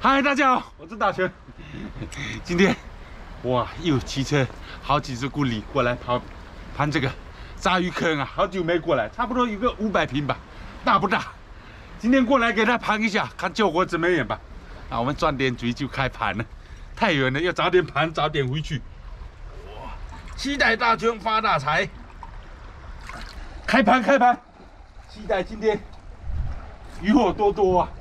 嗨，大家好，我是大全。今天哇，又骑车好几十公里过来盘这个鲨鱼坑啊，好久没过来，差不多有个500平吧，大不大？今天过来给他盘一下，看效果怎么样吧。啊，我们赚点嘴就开盘了，太远了，要早点盘，早点回去。哇，期待大全发大财！开盘，期待今天渔获多啊！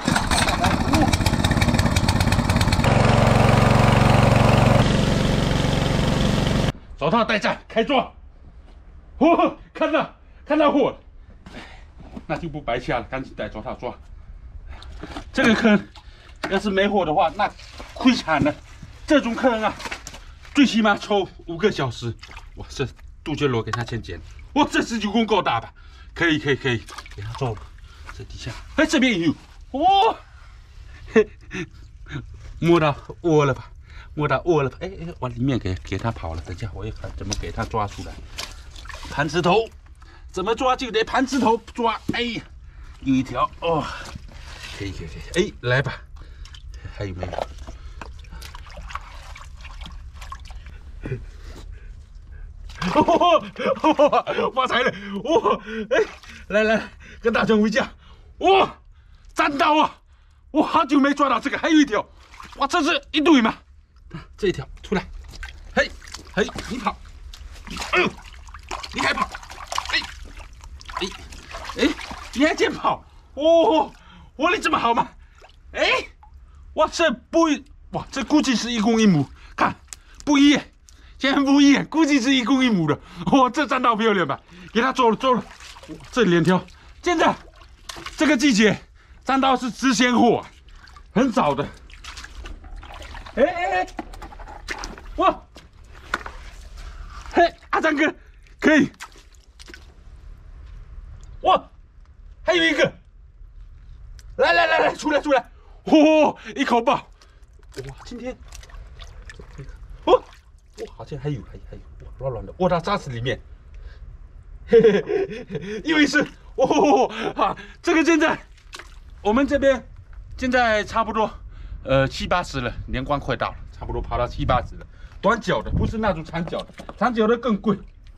手套戴上，开抓！哦，看到货了，那就不白下了，赶紧戴手套抓。这个坑要是没货的话，那亏惨了。这种坑啊，最起码抽5个小时。哇，这杜鹃螺给它先剪。哇，这19公够大吧？可以，给它做了。这底下，哎，这边也有。哦，嘿，摸到窝了吧？ 摸到窝了，哎，往里面给它跑了。等下我也看怎么给它抓出来。盘石头怎么抓就得盘石头抓。哎呀，有一条哦，可以，哎，来吧，还有没有？哦，发财了！哇，哎，来，跟大雄回家。哇，粘到啊！我好久没抓到这个，还有一条。哇，这是一对吗？ 这一条出来，嘿，你跑，哎呦，你还跑，哎，你还健跑，哦，活力这么好吗？哎，哇，这估计是1公1母，看不一眼，现在不一眼，估计是1公1母的，哇，这站到漂亮吧？给它做了，这2条，现在这个季节站到是直鲜货、啊，很早的。 哎，哇，嘿，阿张哥，可以，哇，还有一个，来，出来，哦，一口爆，哇，今天，哦，哇，好像还有，哇，软的，窝到沙子里面，嘿，又一次，哦，啊，这个现在，我们这边现在差不多。 7、80了，年关快到了，差不多跑到7、80了。短脚的，不是那种长脚的，长脚的更贵。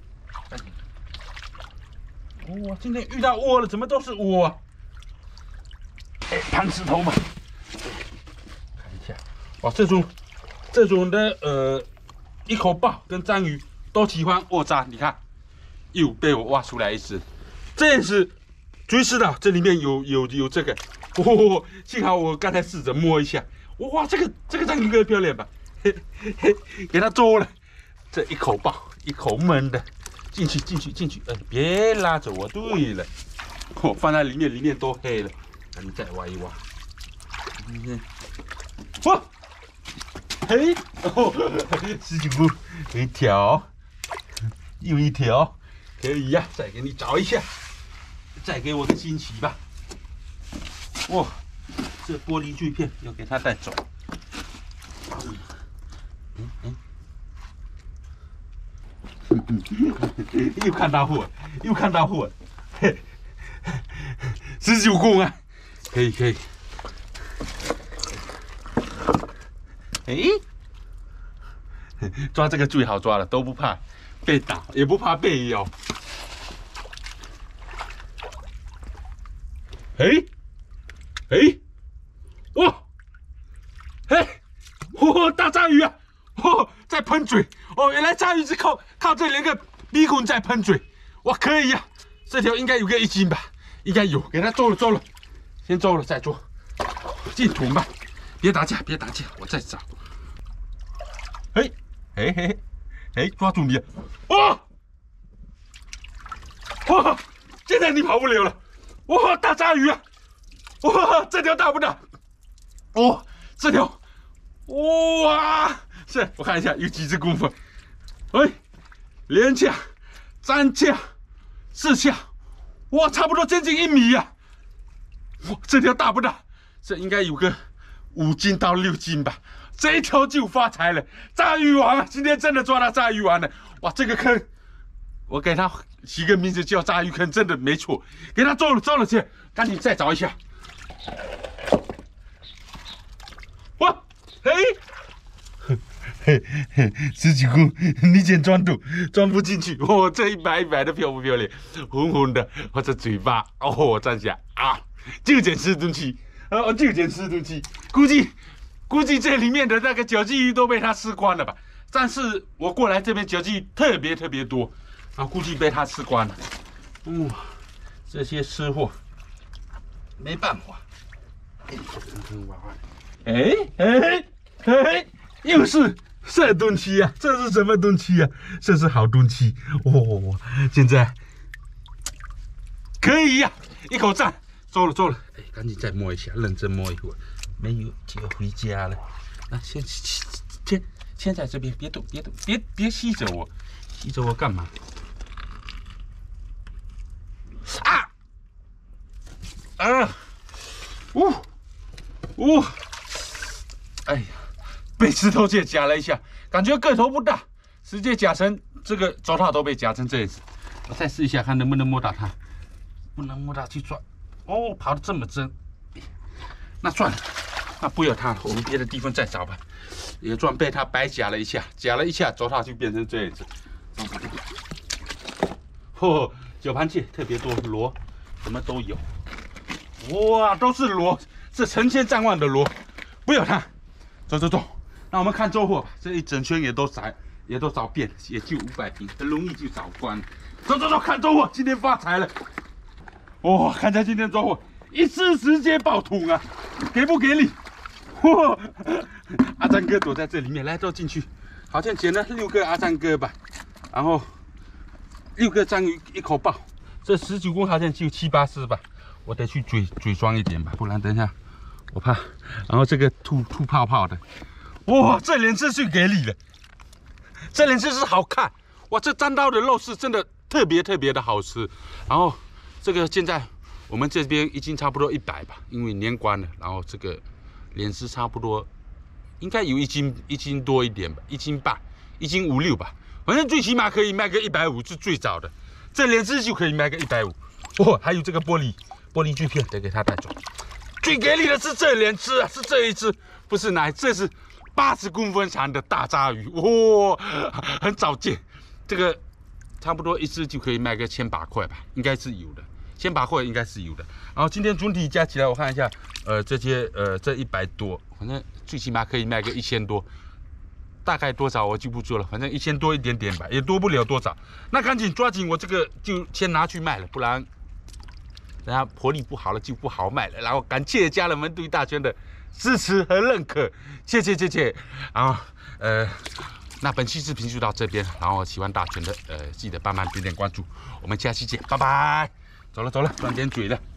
哇，今天遇到窝了，怎么都是窝啊？哎，盘石头嘛，看一下，哇，这种的一口爆跟章鱼都喜欢窝渣，你看，又被我挖出来一只，这也是追思的，这里面有这个。 哦，幸好我刚才试着摸一下，哇，这个章鱼哥漂亮吧？嘿，给它捉了，这一口爆，一口闷的，进去，别拉着我。对了，我放在里面都黑了，那你再挖一挖。哇，嘿，哦，19公一条，又一条，可以呀，再给你找一下，再给我个惊喜吧。 哇，这玻璃碎片要给它带走。又看到货，19公啊，可以。哎，抓这个最好抓了，都不怕被打，也不怕被咬。哎，哇，哇，大章鱼啊！哇，在喷嘴哦，原来章鱼是靠这2个鼻孔在喷嘴，哇，可以呀、这条应该有个1斤吧，应该有，给它做了，先做了再做，进桶吧，别打架，我再找。哎，抓住你了，哇，现在你跑不了了，哇，大章鱼啊！ 哇，这条大不大？哦，这条，哇，是我看一下有几只公分？哎，2下、3下、4下，哇，差不多接近1米呀、啊！哇，这条大不大？这应该有个5斤到6斤吧。这一条就发财了，章鱼王啊！今天真的抓到章鱼王了！哇，这个坑，我给它起个名字叫章鱼坑，真的没错。给它做了去，赶紧再找一下。 嘿，十几股，你捡装不进去。哦，这一摆的漂不漂亮？红红的，或者嘴巴，哦，站起来啊，就捡吃东西，就捡吃东西。估计这里面的那个脚鲫鱼都被它吃光了吧？但是我过来这边脚鲫鱼特别多，啊，估计被它吃光了。这些吃货没办法。又是这东西呀、啊？这是什么东西呀、啊？这是好东西哦！现在可以呀、啊，一口赞，做了。哎，赶紧再摸一下，认真摸一会儿。没有就要回家了。啊，先在这边，别动，别吸着我，吸着我干嘛？哎呀，被石头姐夹了一下，感觉个头不大，直接夹成这个手套都被夹成这样子。我再试一下，看能不能摸到它，不能摸到去抓。哦，跑得这么真，那算了，那不要它了，我们别的地方再找吧。也算被它白夹了一下，手套就变成这样子。九盘蟹特别多，螺什么都有。哇，都是螺，是成千上万的螺，不要它。走，那我们看周货吧。这一整圈也都找遍了，也就500瓶，很容易就找光了。走，看周货，今天发财了。哇，看起来今天周货一次直接爆桶啊，给不给力？哇，阿赞哥躲在这里面，来都进去，好像捡了6个阿赞哥吧，然后6个章鱼一口爆，这19公好像就7、8只吧。我得去嘴装一点吧，不然等一下我怕。然后这个吐泡泡的，哇，这连吃是给力了，这连吃是好看，哇，这沾到的肉是真的特别的好吃。然后这个现在我们这边已经差不多100吧，因为年关了。然后这个连吃差不多应该有一斤多一点吧，1斤半，1斤5、6吧，反正最起码可以卖个150是最早的，这连吃就可以卖个150。哦，还有这个玻璃锯片得给他带走。最给力的是这连只啊，是这一只，不是哪，这是80公分长的大鲨鱼，哇，很少见。这个差不多一只就可以卖个1000把块吧，应该是有的，1000把块应该是有的。然后今天总体加起来，我看一下，这100多，反正最起码可以卖个1000多。大概多少我就不说了，反正1000多一点点吧，也多不了多少。那赶紧抓紧，我这个就先拿去卖了，不然等下活力不好了就不好卖了。然后感谢家人们对大全的支持和认可，谢谢。然后那本期视频就到这边，然后喜欢大全的记得帮忙点关注，我们下期见，拜拜。走了，断点嘴了。